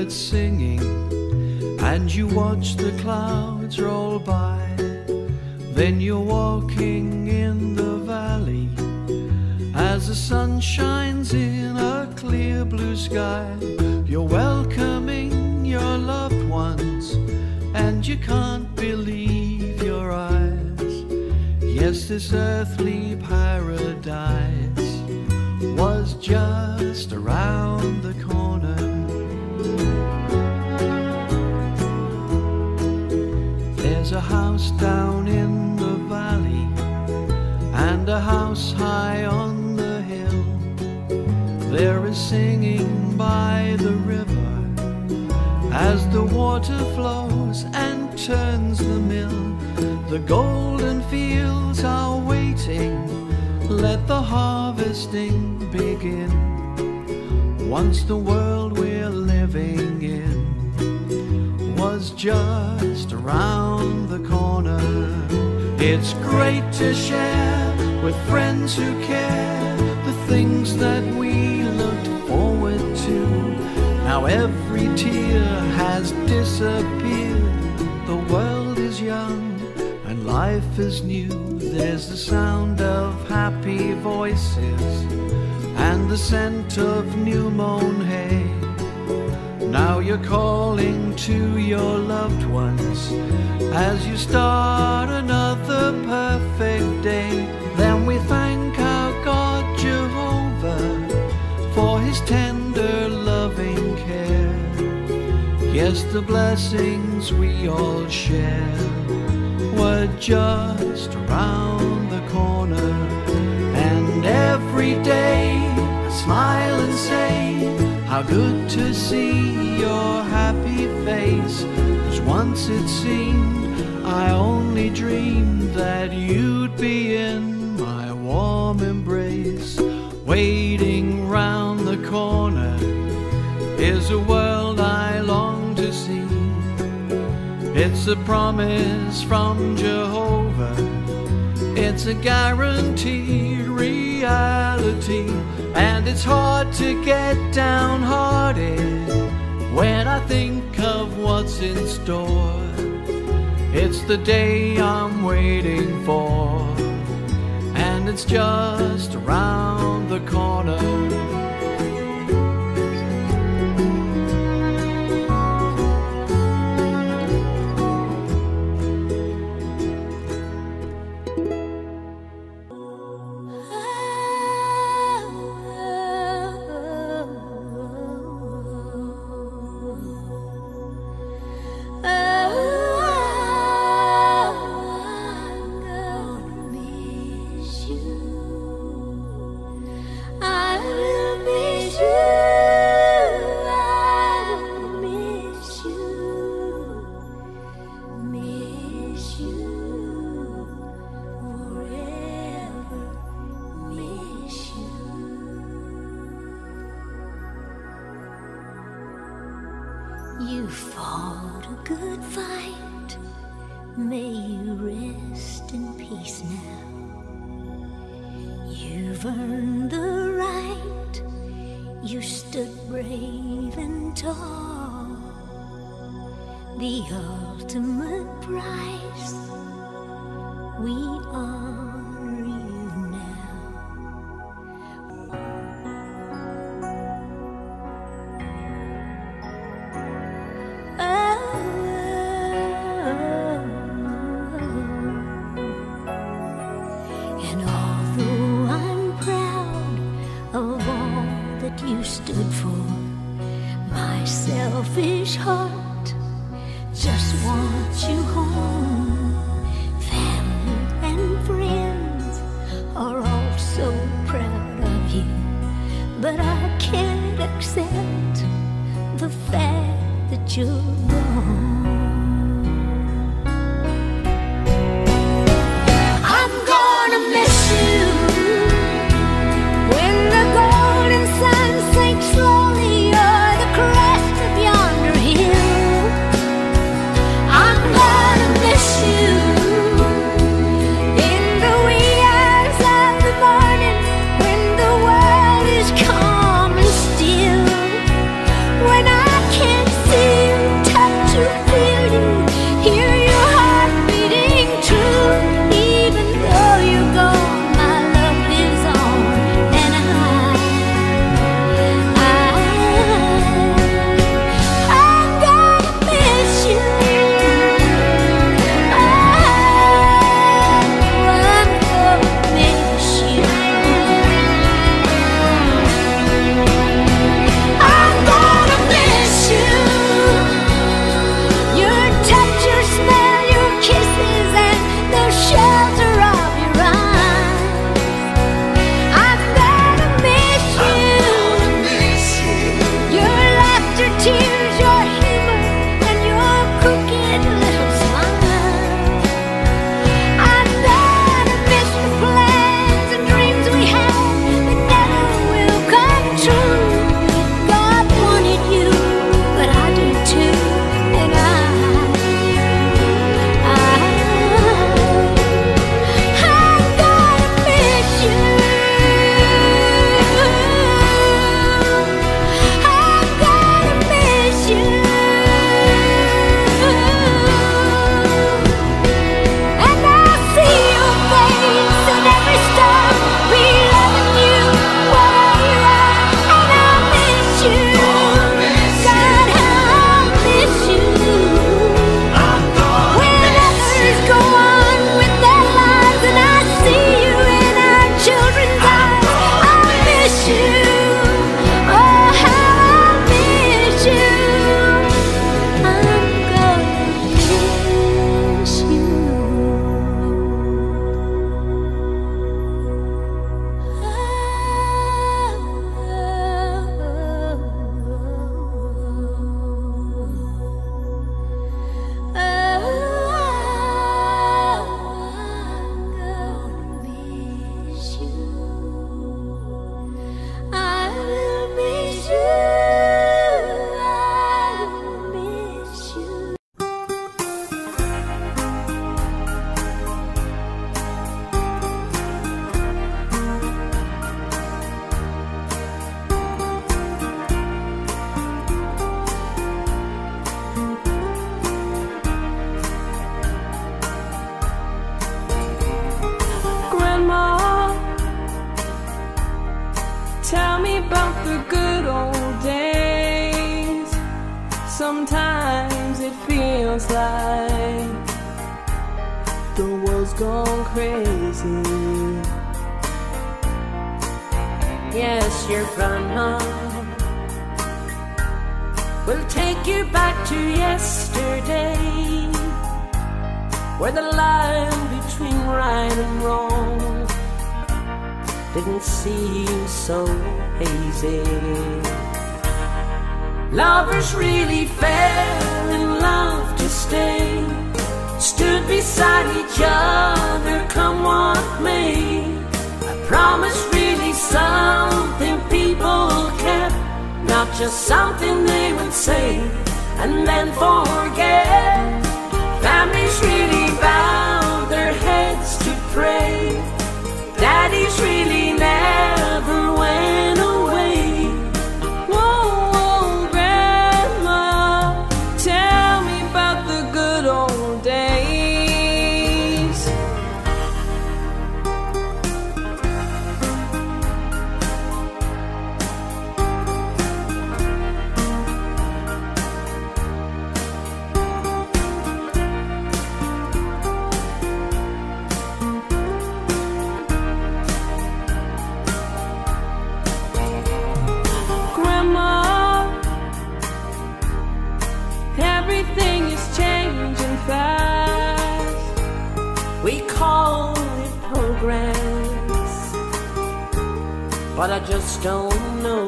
birds singing, and you watch the clouds roll by. Then you're walking in the valley as the sun shines in a clear blue sky. You're welcoming your loved ones, and you can't believe your eyes. Yes, this earthly paradise was just around the corner. There's a house down in the valley and a house high on the hill. There is singing by the river as the water flows and turns the mill. The golden fields are waiting, let the harvesting begin. Once the world we're living in was just around the corner. It's great to share with friends who care the things that we looked forward to. Now every tear has disappeared. The world is young and life is new. There's the sound of happy voices and the scent of new mown hay. Now you're calling to your loved ones as you start another perfect day. Then we thank our God Jehovah for his tender loving care. Yes, the blessings we all share were just around the corner. And every day I smile and say, how good to see your happy face. 'Cause once it seemed I only dreamed that you'd be in my warm embrace. Waiting round the corner is a world I long to see. It's a promise from Jehovah, it's a guaranteed reality. And it's hard to get downhearted when I think of what's in store. It's the day I'm waiting for, and it's just around the corner. You fought a good fight, may you rest in peace now. You've earned the right, you stood brave and tall. The ultimate price, we honor you now. And although I'm proud of all that you stood for, my selfish heart just wants you home. Family and friends sounds like the world's gone crazy. Yes, your grandma will take you back to yesterday, where the line between right and wrong didn't seem so hazy. Lovers really fell in love to stay, stood beside each other, come what may. A promise really something people kept, not just something they would say and then forget. Families really bowed their heads to pray. Daddies really never went away. Whoa, whoa, Grandma, tell me about the good old days. Everything is changing fast. We call it progress, but I just don't know.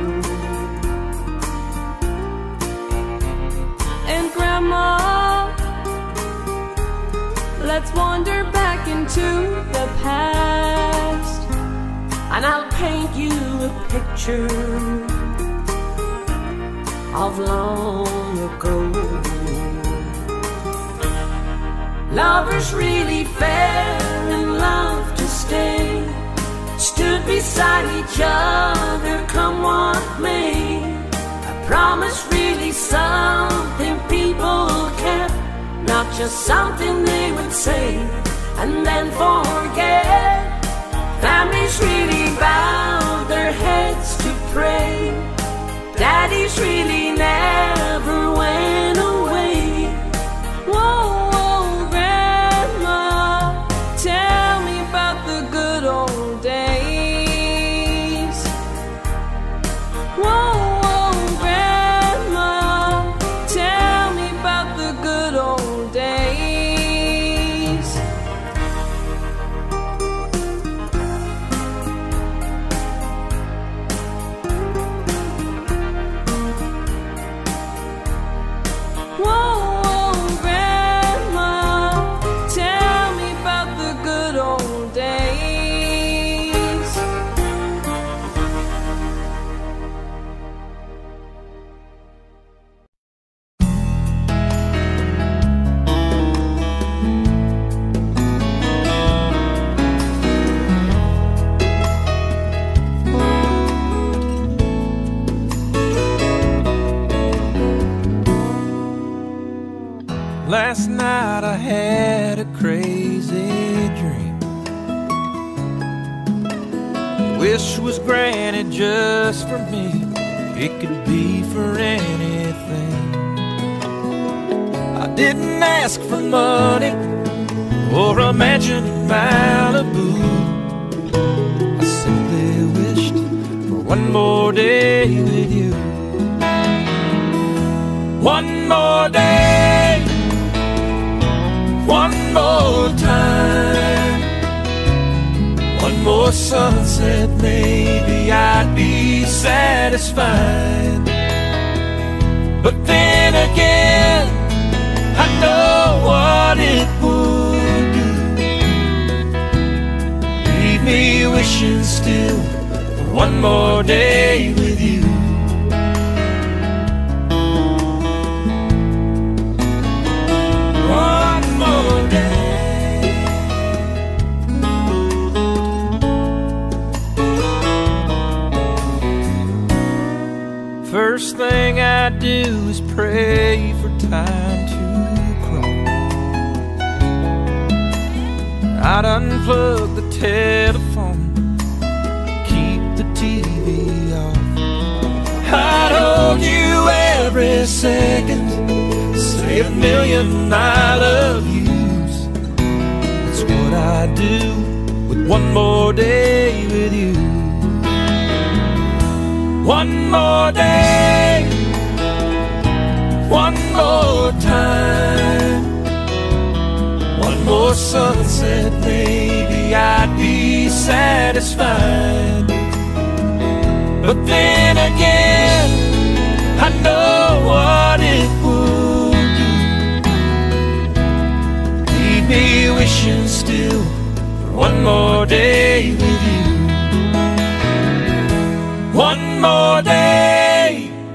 And Grandma, let's wander back into the past, and I'll paint you a picture of long ago. Lovers really fell in love to stay, stood beside each other, come what may. A promise really something people kept, not just something they would say and then forget. Families really bowed their heads to pray. Daddies really never went away. Whoa, whoa, Grandma, tell me about the good old days. Whoa, whoa, Grandma, tell me about the good old days. Whoa, whoa, Grandma, tell me about the good old days. Last night I had a crazy dream. Wish was granted just for me. It could be for anything. I didn't ask for money or a mansion in Malibu. I simply wished for one more day with you. One more day, one more time, one more sunset, maybe I'd be satisfied. But then again, I know what it would do. Leave me wishing still for one more day with you. One more day. First thing I do is pray for time to crawl. I'd unplug the telephone, keep the TV off. I'd hold you every second, say a million I love yous. That's what I do with one more day with you. One more day, one more time, one more sunset, maybe I'd be satisfied. But then again, I know what it would do. Leave me wishing still for one more day with you. One more day,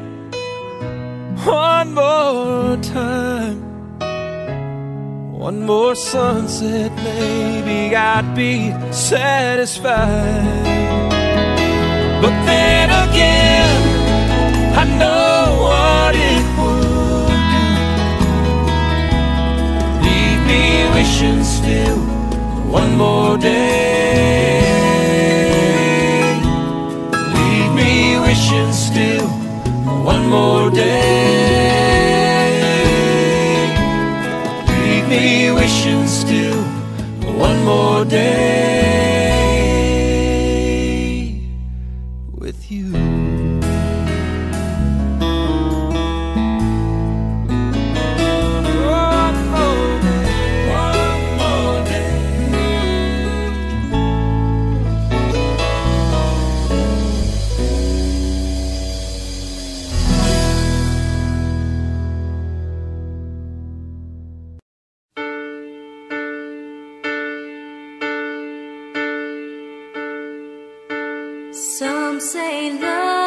one more time, one more sunset, maybe I'd be satisfied. But then again, I know what it would do. Leave me wishing still for one more day. Leave me wishing still for one more day. Leave me wishing still for one more day with you. One more day, one more day. Some say love